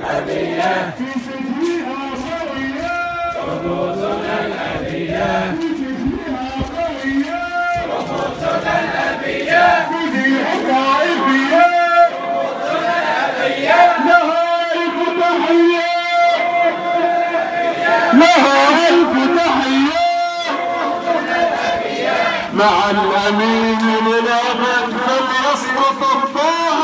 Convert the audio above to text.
الأبية في سجنها قوية رموزنا الأبية في سجنها قوية رموزنا الأبية في الحقائبية رموزنا الأبية لها ألف تحية لها ألف تحية مع الأمين للأبد فليسقط الطاعة